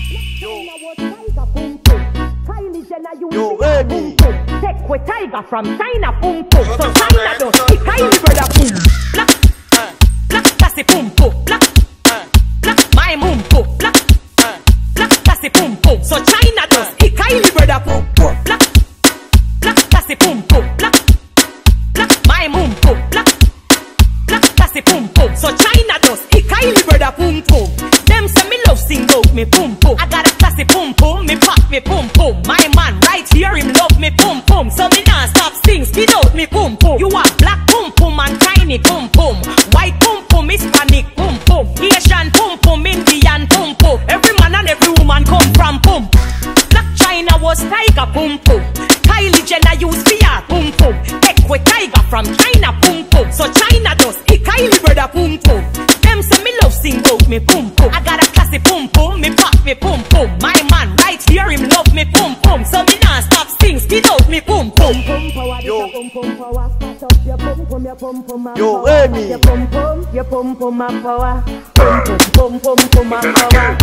Yo, Remy. Take with tiger from China, boom boom. So China don't speak Kylie brother, boom. Black, black, that's the boom boom. Black, black, my boom boom. Black, black, that's the boom boom. So China don't speak Kylie brother, boom boom. Black, black, that's the boom boom. Black, black, my boom boom. Black, black, that's the boom boom. So China don't speak Kylie brother, boom boom. Them say me love sing out me boom boom. I got a classy boom boom, me pop me boom boom. My man right here him love me boom boom. So me nah stop sing, speed out me boom boom. You want black boom boom and tiny boom boom. White boom boom, Hispanic boom boom. Asian boom boom, Indian boom boom. Every man and every woman come from boom. Black China was tiger boom boom. Kylie Jenner use fear boom boom. Take with tiger from China boom boom. So China does it Kylie brother boom boom. Them say me love sing out me boom boom. I got a classy boom boom, me pop me boom boom. My man right here him love me boom boom. So me nah stop sing, speed out me boom boom. Yo, yo, Remy. Your boom boom, your boom boom my power. Boom boom, boom boom my power.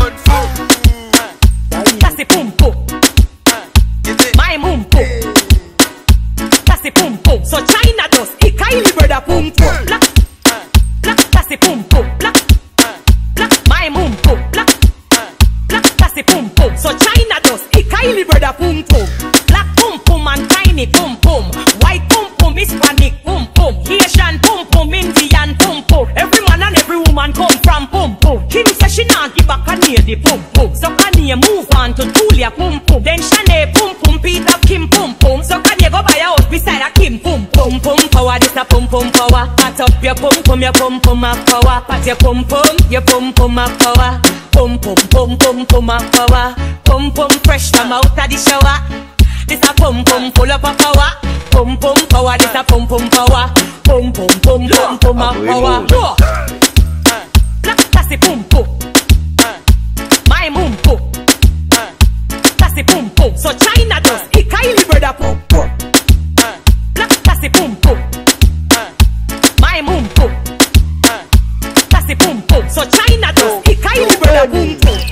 Classy boom boom. My boom boom. Classy boom boom. So China does it Kylie brother boom boom. Black, black, classy boom boom. Black, black, my boom boom. Black, black, classy boom boom. So China does it Kylie brother boom boom. Black boom boom and tiny boom boom. White boom boom, Hispanic boom boom. Asian boom boom, Indian boom boom. Every man and every woman come from boom boom. Kim says she not give back Kanye the boom boom. So Kanye move on to Julia boom boom. Then Shanae boom boom, Peter Kim boom boom. So Kanye go buy a house beside a Kim boom boom boom power. This a boom boom power. Pat up your boom boom my power. Pat your boom boom my power. Boom boom boom boom boom my power. Boom boom fresh from out of the shower. This a boom boom full of a power. Boom boom power. This a boom boom power. Boom boom boom boom boom my power. Black classy boom boom. My boom boom. Classy boom boom. So China does it Kylie brother boom boom. Black classy boom boom. My boom boom. Classy boom boom. So China does it Kylie brother boom boom.